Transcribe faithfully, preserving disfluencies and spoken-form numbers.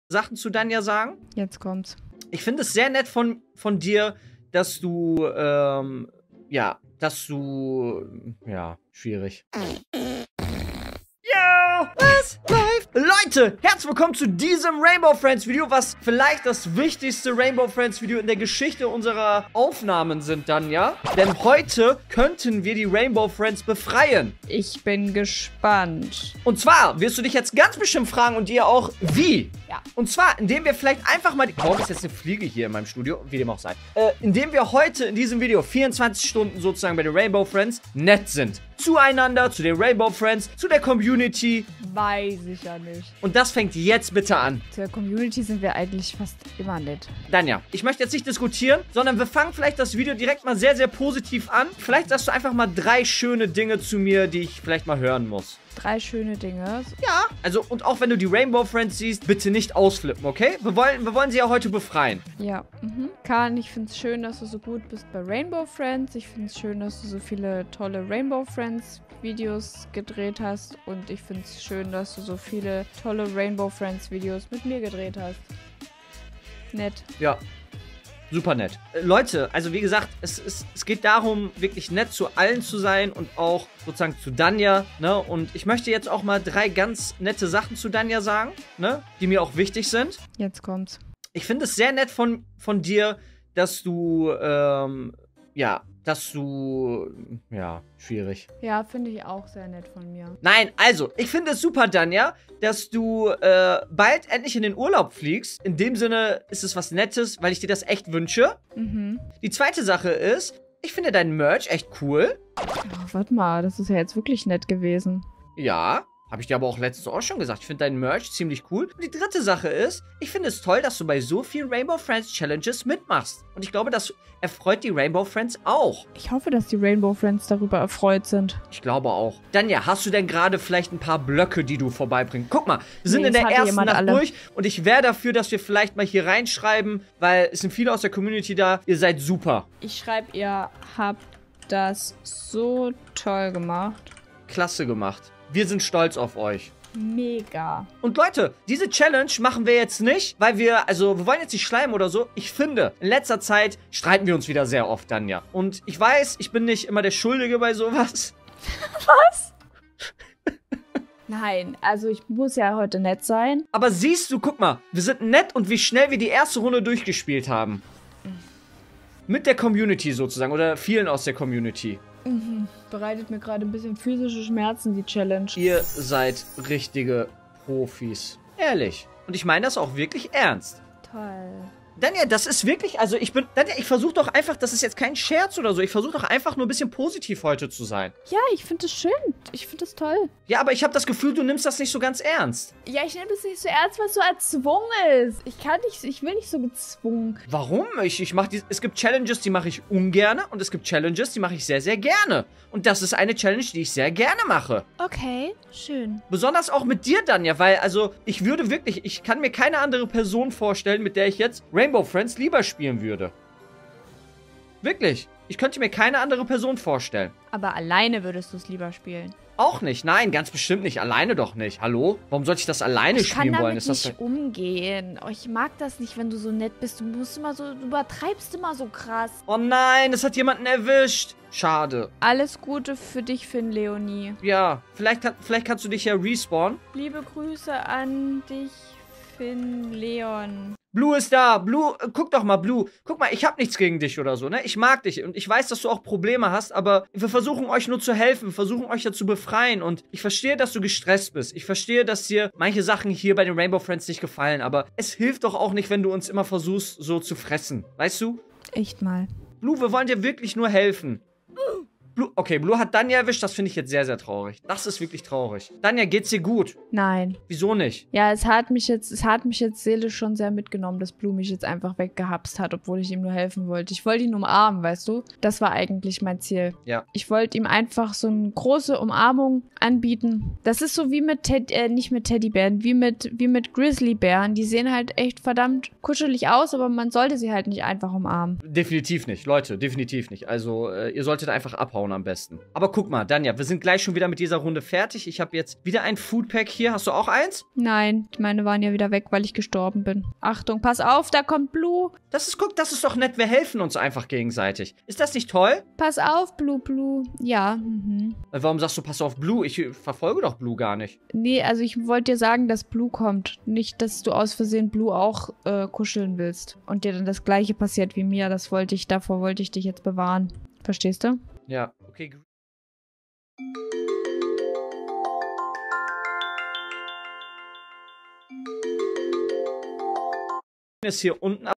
Sachen zu Danja sagen. Jetzt kommt's. Ich finde es sehr nett von, von dir, dass du, ähm, ja, dass du, ja, schwierig. Yo, was läuft? Leute, herzlich willkommen zu diesem Rainbow Friends Video, was vielleicht das wichtigste Rainbow Friends Video in der Geschichte unserer Aufnahmen sind dann, ja? Denn heute könnten wir die Rainbow Friends befreien. Ich bin gespannt. Und zwar wirst du dich jetzt ganz bestimmt fragen und ihr auch, wie? Ja. Und zwar, indem wir vielleicht einfach mal... Warum ist jetzt eine Fliege hier in meinem Studio? Wie dem auch sei. Äh, indem wir heute in diesem Video vierundzwanzig Stunden sozusagen bei den Rainbow Friends nett sind. Zueinander, zu den Rainbow Friends, zu der Community. Weiß ich ja nicht. Und das fängt jetzt bitte an. Zur Community sind wir eigentlich fast immer nett. Danja, ich möchte jetzt nicht diskutieren, sondern wir fangen vielleicht das Video direkt mal sehr, sehr positiv an. Vielleicht sagst du einfach mal drei schöne Dinge zu mir, die ich vielleicht mal hören muss. Drei schöne Dinge. Ja, also und auch wenn du die Rainbow Friends siehst, bitte nicht ausflippen, okay? Wir wollen, wir wollen sie ja heute befreien. Ja, mhm. Kahn, ich finde es schön, dass du so gut bist bei Rainbow Friends. Ich finde es schön, dass du so viele tolle Rainbow Friends Videos gedreht hast. Und ich finde es schön, dass du so viele tolle Rainbow Friends Videos mit mir gedreht hast. Nett. Ja. Super nett. Äh, Leute, also wie gesagt, es, es, es geht darum, wirklich nett zu allen zu sein und auch sozusagen zu Danja, ne? Und ich möchte jetzt auch mal drei ganz nette Sachen zu Danja sagen, ne? Die mir auch wichtig sind. Jetzt kommt's. Ich finde es sehr nett von, von dir, dass du, ähm, ja, dass du, ja, schwierig. Ja, finde ich auch sehr nett von mir. Nein, also, ich finde es super, Danja, dass du äh, bald endlich in den Urlaub fliegst. In dem Sinne ist es was Nettes, weil ich dir das echt wünsche. Mhm. Die zweite Sache ist, ich finde dein Merch echt cool. Oh, warte mal, das ist ja jetzt wirklich nett gewesen. Ja, habe ich dir aber auch letztens auch schon gesagt. Ich finde dein Merch ziemlich cool. Und die dritte Sache ist, ich finde es toll, dass du bei so vielen Rainbow Friends Challenges mitmachst. Und ich glaube, das erfreut die Rainbow Friends auch. Ich hoffe, dass die Rainbow Friends darüber erfreut sind. Ich glaube auch. Danja, hast du denn gerade vielleicht ein paar Blöcke, die du vorbeibringst? Guck mal, wir sind Nee, in der es hatte ersten jemand Nacht alle. durch. Und ich wäre dafür, dass wir vielleicht mal hier reinschreiben, weil es sind viele aus der Community da. Ihr seid super. Ich schreibe, ihr habt das so toll gemacht. Klasse gemacht. Wir sind stolz auf euch. Mega. Und Leute, diese Challenge machen wir jetzt nicht, weil wir, also wir wollen jetzt nicht schleimen oder so. Ich finde, in letzter Zeit streiten wir uns wieder sehr oft, Danja. Und ich weiß, ich bin nicht immer der Schuldige bei sowas. Was? Nein, also ich muss ja heute nett sein. Aber siehst du, guck mal, wir sind nett und wie schnell wir die erste Runde durchgespielt haben. Mit der Community sozusagen oder vielen aus der Community. Mhm. Bereitet mir gerade ein bisschen physische Schmerzen, die Challenge. Ihr seid richtige Profis. Ehrlich. Und ich meine das auch wirklich ernst. Toll. Danja, das ist wirklich, also ich bin, Danja, ich versuche doch einfach, das ist jetzt kein Scherz oder so, ich versuche doch einfach nur ein bisschen positiv heute zu sein. Ja, ich finde das schön. Ich finde das toll. Ja, aber ich habe das Gefühl, du nimmst das nicht so ganz ernst. Ja, ich nehme das nicht so ernst, weil es so erzwungen ist. Ich kann nicht, ich will nicht so gezwungen. Warum? Ich, ich mach die, es gibt Challenges, die mache ich ungerne und es gibt Challenges, die mache ich sehr, sehr gerne. Und das ist eine Challenge, die ich sehr gerne mache. Okay, schön. Besonders auch mit dir, Danja, weil, also, ich würde wirklich, ich kann mir keine andere Person vorstellen, mit der ich jetzt Rainbow Friends lieber spielen würde. Wirklich. Ich könnte mir keine andere Person vorstellen. Aber alleine würdest du es lieber spielen. Auch nicht. Nein, ganz bestimmt nicht. Alleine doch nicht. Hallo? Warum sollte ich das alleine Ich kann spielen damit wollen? Ist das nicht umgehen. Oh, ich mag das nicht, wenn du so nett bist. Du musst immer so, du übertreibst immer so krass. Oh nein, es hat jemanden erwischt. Schade. Alles Gute für dich, Finn Leonie. Ja, vielleicht, kann, vielleicht kannst du dich ja respawnen. Liebe Grüße an dich, Finn Leon. Blue ist da. Blue, äh, guck doch mal, Blue. Guck mal, ich hab nichts gegen dich oder so, ne? Ich mag dich und ich weiß, dass du auch Probleme hast, aber wir versuchen euch nur zu helfen. Wir versuchen euch ja zu befreien und ich verstehe, dass du gestresst bist. Ich verstehe, dass dir manche Sachen hier bei den Rainbow Friends nicht gefallen, aber es hilft doch auch nicht, wenn du uns immer versuchst, so zu fressen. Weißt du? Echt mal. Blue, wir wollen dir wirklich nur helfen. Blue, okay, Blue hat Danja erwischt. Das finde ich jetzt sehr, sehr traurig. Das ist wirklich traurig. Danja, geht's dir gut? Nein. Wieso nicht? Ja, es hat mich jetzt, es hat mich jetzt seelisch schon sehr mitgenommen, dass Blue mich jetzt einfach weggehapst hat, obwohl ich ihm nur helfen wollte. Ich wollte ihn umarmen, weißt du? Das war eigentlich mein Ziel. Ja. Ich wollte ihm einfach so eine große Umarmung anbieten. Das ist so wie mit Ted, äh, nicht mit Teddybären, wie mit, wie mit Grizzlybären. Die sehen halt echt verdammt kuschelig aus, aber man sollte sie halt nicht einfach umarmen. Definitiv nicht, Leute, definitiv nicht. Also, äh, ihr solltet einfach abhauen. bauen am besten. Aber guck mal, Danja, wir sind gleich schon wieder mit dieser Runde fertig. Ich habe jetzt wieder ein Foodpack hier. Hast du auch eins? Nein, meine waren ja wieder weg, weil ich gestorben bin. Achtung, pass auf, da kommt Blue. Das ist, guck, das ist doch nett. Wir helfen uns einfach gegenseitig. Ist das nicht toll? Pass auf, Blue, Blue. Ja, mhm. Äh, Warum sagst du, pass auf Blue? Ich äh, verfolge doch Blue gar nicht. Nee, also ich wollte dir sagen, dass Blue kommt. Nicht, dass du aus Versehen Blue auch äh, kuscheln willst. Und dir dann das Gleiche passiert wie mir. Das wollte ich, davor wollte ich dich jetzt bewahren. Verstehst du? Ja, okay. Ist hier unten